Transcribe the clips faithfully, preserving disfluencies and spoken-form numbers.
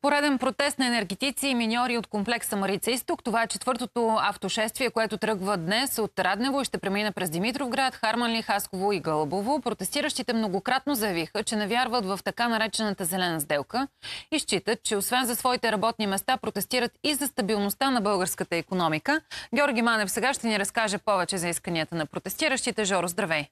Пореден протест на енергетици и миньори от комплекса Марица Изток. Това е четвъртото автошествие, което тръгва днес от Раднево и ще премине през Димитровград, Харманли, Хасково и Гълъбово. Протестиращите многократно заявиха, че не вярват в така наречената зелена сделка и считат, че освен за своите работни места, протестират и за стабилността на българската икономика. Георги Манев сега ще ни разкаже повече за исканията на протестиращите. Жоро, здравей!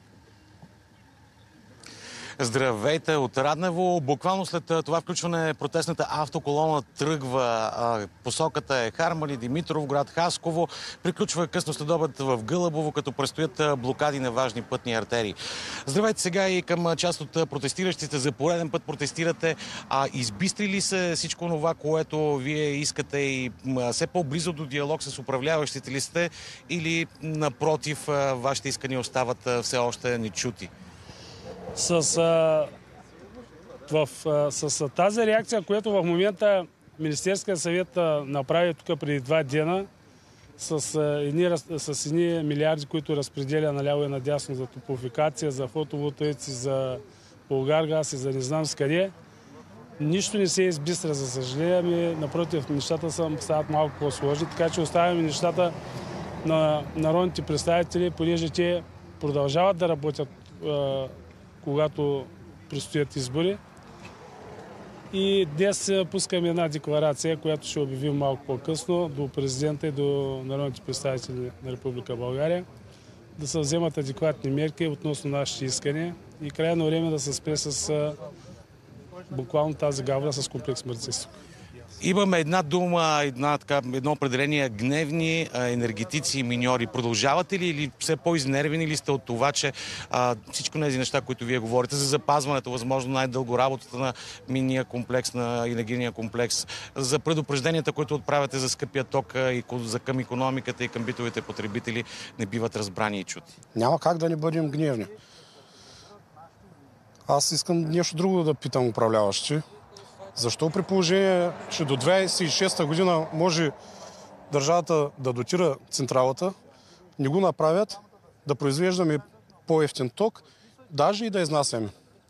Здравейте от Раднево. Буквално след това включване протестната автоколона тръгва. Посоката е Харманли, Димитровград, Хасково. Приключва късно следобед в Гълъбово, като предстоят блокади на важни пътни артерии. Здравейте сега и към част от протестиращите. За пореден път протестирате. А избистри ли се всичко това, което вие искате и все по-близо до диалог с управляващите ли сте, или напротив, вашите искания остават все още нечути? С, а, в, а, с тази реакция, която в момента Министерския съвет а, направи тук преди два дена, с, а, едни, с едни милиарди, които разпределя наляво и надясно за топлофикация, за фотоволтаици, за Булгаргаз и за не знам с къде, нищо не се избистря, за съжаление. Ами, напротив, нещата са, стават малко по-сложни, така че оставяме нещата на народните представители, понеже те продължават да работят а, когато предстоят избори. И днес пускаме една декларация, която ще обявим малко по-късно до президента и до народните представители на Република България, да се вземат адекватни мерки относно нашите искания и крайно време да се спре с буквално тази гавра с комплекс Марица Изток. Имаме една дума, една, така, едно определение: гневни а, енергетици и миньори. Продължавате ли или все по-изнервени ли сте от това, че а, всичко тези неща, които вие говорите за запазването, възможно най-дълго работата на минния комплекс, на енергийния комплекс, за предупрежденията, които отправяте за скъпия ток и за към икономиката и към битовите потребители, не биват разбрани и чути? Няма как да не бъдем гневни. Аз искам нещо друго да питам управляващи. Защо при положение, че до две хиляди и шеста година може държавата да дотира централата, не го направят, да произвеждаме по-евтин ток, даже и да изнасяме?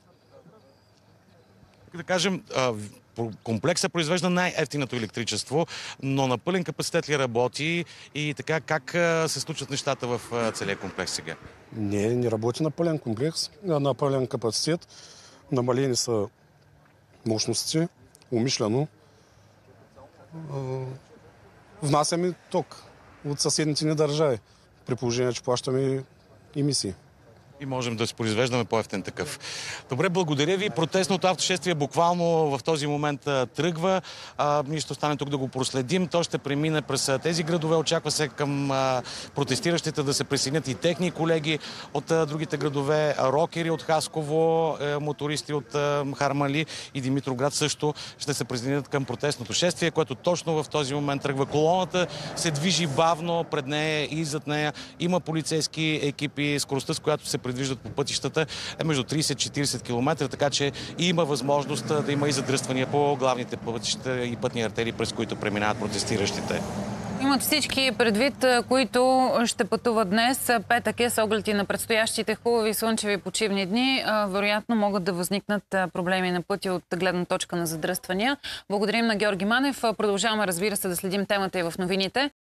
Да кажем, комплексът произвежда най-евтиното електричество, но на пълен капацитет ли работи и така как се случват нещата в целия комплекс сега? Не, не работи на пълен комплекс, на пълен капацитет. Намалени са мощности, умишлено. Внасяме ток от съседните ни държави, при положение, че плащаме емисии. И можем да се произвеждаме по-евтин такъв. Добре, благодаря ви. Протестното автошествие буквално в този момент тръгва. А, ние ще останем тук да го проследим. То ще премине през тези градове. Очаква се към а, протестиращите да се присъединят и техни колеги от а, другите градове. Рокери от Хасково, е, мотористи от а, Харманли и Димитровград също ще се присъединят към протестното шествие, което точно в този момент тръгва. Колоната се движи бавно пред нея и зад нея. Има полицейски екипи. Скоростта, с която се предвиждат по пътищата, е между трийсет до четирийсет километра, така че има възможност да има и задръствания по главните пътища и пътни артерии, през които преминават протестиращите. Имат всички предвид, които ще пътуват днес. Петък е, с оглед и на предстоящите хубави слънчеви почивни дни. Вероятно могат да възникнат проблеми на пътя от гледна точка на задръствания. Благодарим на Георги Манев. Продължаваме, разбира се, да следим темата и в новините.